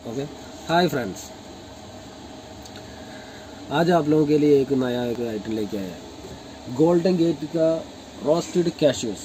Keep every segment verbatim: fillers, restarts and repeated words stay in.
Okay, hi friends, आज आप लोगों के लिए एक नया एक आइटम लेके आया है, गोल्डन गेट का रोस्टेड कैश्यूज।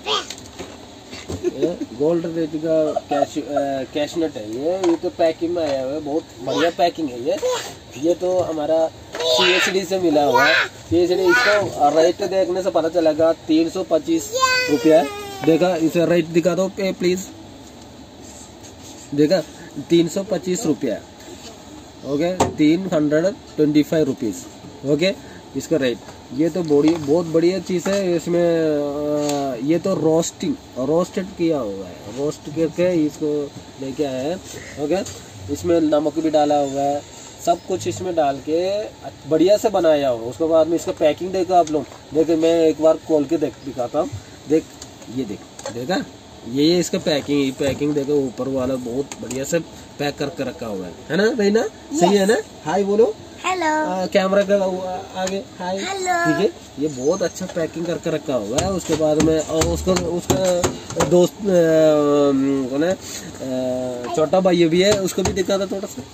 गोल्डन गेट का कैश्यू कैशनट है ये ये तो पैकिंग में आया हुआ है, बहुत बढ़िया पैकिंग है ये ये तो हमारा सी एच डी से मिला हुआ है। सी एच डी इसका रेट देखने से पता चलेगा तीन सौ पच्चीस रुपया है। देखा, इसे रेट दिखा दो पे प्लीज। देखा, तीन सौ पच्चीस रुपया, ओके, तीन hundred twenty five rupees, okay इसका रेट। ये तो बड़ी बहुत बढ़िया चीज़ है। इसमें ये तो रोस्टिंग रोस्टेड किया हुआ है, रोस्ट करके इसको लेके आया है, ओके। इसमें नमक भी डाला हुआ है, सब कुछ इसमें डाल के बढ़िया से बनाया हुआ। उसके बाद में इसका पैकिंग देखो आप लोग। देखो, मैं एक बार खोल के देख दिखाता हूँ। देख, ये देख, देखा, ये ये इसका पैकिंग पैकिंग देखो, ऊपर वाला बहुत बढ़िया से पैक करके रखा हुआ है है ना रहीना? yes. सही है ना? हाय बोलो, हेलो। कैमरा का आगे हाय, ठीक है। ये बहुत अच्छा पैकिंग करके रखा हुआ है। उसके बाद में और उसका उसका दोस्त कौन है, छोटा भाई भी है, उसको भी दिखा था थोड़ा सा।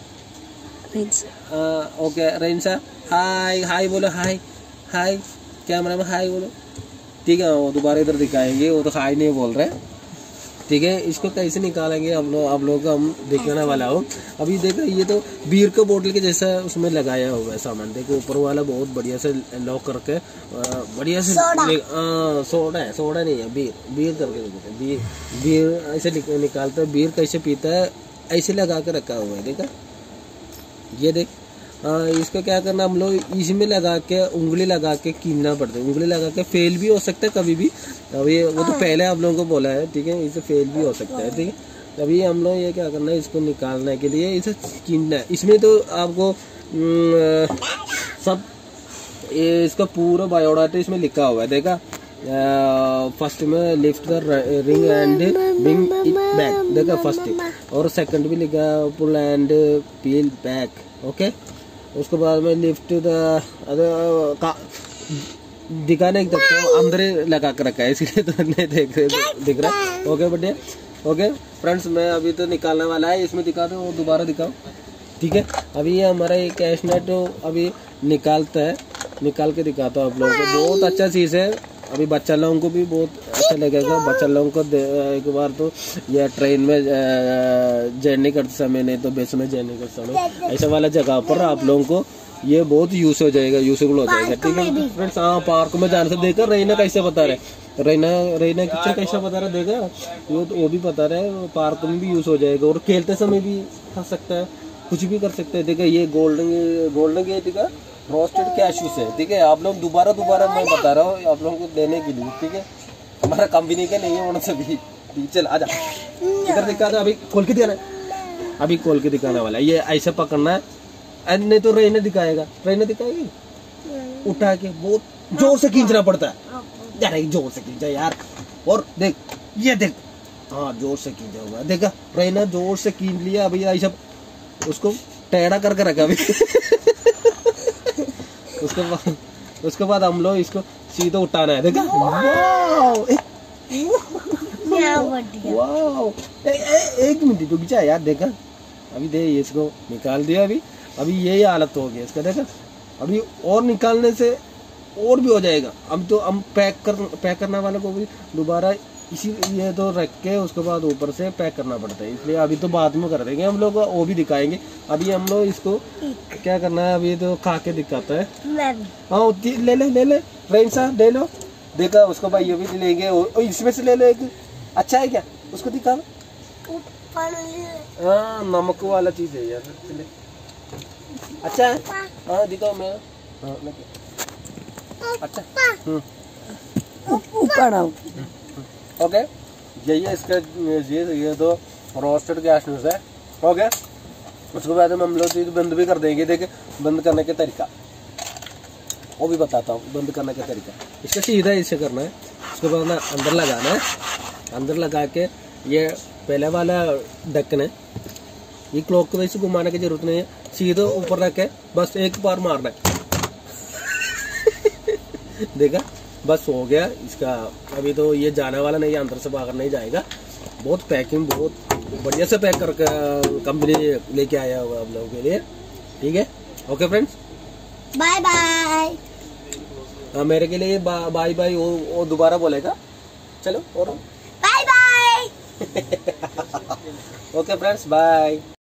ओके, रेंसा, हाय हाय बोलो, हाय हाय, कैमरा में हाय बोलो, ठीक है। वो दोबारा इधर दिखाएंगे, वो तो हाई नहीं बोल रहे, ठीक है। इसको कैसे निकालेंगे हम लोग, आप लोगों को हम दिखाने वाला हो। अभी देखो, ये तो बीयर का बोतल के जैसा उसमें लगाया हुआ है सामान। देखो, ऊपर वाला बहुत बढ़िया से लॉक करके बढ़िया से सोडा है, सोडा नहीं है, बीयर बीयर करके बीयर बीयर ऐसे निकालता है। बीयर कैसे पीता है ऐसे लगा के रखा हुआ है। देखा, ये देख, हाँ, इसको क्या करना, हम लोग इसमें लगा के उंगली लगा के कीनना पड़ता है। उंगली लगा के फेल भी हो सकता है कभी भी। अभी वो तो पहले आप लोगों को बोला है, ठीक है, इसे फेल भी हो सकता है, ठीक है। अभी हम लोग ये क्या करना है, इसको निकालने के लिए इसे कीनना है। इसमें तो आपको सब ये इसका पूरा बायोडाटा इसमें लिखा हुआ है। देखा, फर्स्ट में lift the ring and bring it back, देखा फर्स्ट, और सेकंड भी लिखा pull and peel back, okay. उसके बाद में लिफ्ट द दिखा नहीं सकते, अंदर लगा कर रखा है, इसलिए तो नहीं देख रहे दिख रहा। ओके बढ़िया, ओके फ्रेंड्स, मैं अभी तो निकालने वाला है। इसमें दिखा दो, दोबारा दिखाओ, ठीक है। अभी ये हमारा ये कैशनट अभी निकालता है, निकाल के दिखाता हूँ आप लोगों को। बहुत अच्छा चीज़ है, अभी बच्चा लोगों को भी बहुत अच्छा लगेगा। बच्चा लोगों को एक बार तो ये ट्रेन में जर्नी करते समय, नहीं तो बस में जर्नी करते समय, ऐसा वाला जगह पर आप लोगों को ये बहुत यूज हो जाएगा, यूजफुल हो जाएगा, ठीक है फ्रेंड्स। हाँ, पार्क में जाने से देखा, रहीना कैसे बता रहे, रहीना रहीना किचन कैसा बता रहा, देखा वो तो वो भी बता रहे हैं, पार्क में भी यूज हो जाएगा और खेलते समय भी खा सकता है, कुछ भी कर सकते हैं। देखा, ये गोल्डन गोल्डन गेट का रोस्टेड कैश्यूज है, ठीक है। आप लोग दोबारा दोबारा मैं बता रहा हूँ आप लोगों को देने के लिए, ठीक है। हमारा कंपनी का नहीं है होना से भी। चल आजा, इधर दिखा था, अभी खोल के दिखाना, अभी खोल के दिखाने वाला है। ये ऐसे पकड़ना है, नहीं तो रहीना दिखाएगा, रहीना दिखाएगी, उठा के बहुत जोर से खींचना पड़ता है यार, जोर से खींचा यार। और देख, ये देख, हाँ जोर से खींचा हुआ है, देखा रहीना जोर से खींच लिया। अभी ऐसा उसको टेढ़ा करके रखा अभी। उसके बाद उसके बाद हम लोग इसको सीधा उठाना है, देखा, वाव, वाव, एक मिनट रुक जा यार। देखा, अभी दे इसको निकाल दिया। अभी अभी यही हालत हो गया इसका, देखा। अभी और निकालने से और भी हो जाएगा। अब तो हम पैक कर पैक करने वाले को भी दोबारा इसी ये तो रख के उसके बाद ऊपर से पैक करना पड़ता है, इसलिए अभी तो बाद में कर देंगे हम लोग, वो भी दिखाएंगे। अभी हम लोग इसको क्या करना है, अभी तो खा के दिखाता है। हाँ, ले ले ले ले फ्रेंड्स, ले लो। देखा, उसको भाई ये भी लेंगे, इसमें से ले लो एक। अच्छा है क्या, उसको दिखा। हाँ, नमक वाला चीज है यार, अच्छा है। हाँ दिखाओ, मैं हाँ, अच्छा, हम्म, ओके। यही है इसका, ये ये तो रोस्टेड कैश्यूज है, ओके। उसके बाद में हम लोग बंद भी कर देंगे। देखे, बंद करने का तरीका वो भी बताता हूँ, बंद करने का तरीका। इसका सीधा इसे करना है, उसके बाद ना अंदर लगाना है, अंदर लगा के ये पहले वाला ढक्कन है, ये क्लॉक को वैसे घुमाने की जरूरत नहीं है, सीधे ऊपर रख के बस एक बार मारना है। देखा, बस हो गया इसका। अभी तो ये जाने वाला नहीं है, अंदर से बाहर नहीं जाएगा। बहुत पैकिंग बहुत बढ़िया से पैक करके कंपनी लेके आया होगा आप लोगों के लिए। ठीक है, ओके फ्रेंड्स, बाय बाय। हाँ मेरे के लिए बा, बाय बाय वो, वो दोबारा बोलेगा। चलो और bye bye. Okay friends, bye.